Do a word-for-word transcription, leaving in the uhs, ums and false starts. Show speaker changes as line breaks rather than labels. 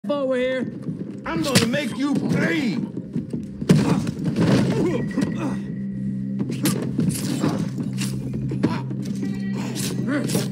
over here.
I'm gonna make you pay.
Huh.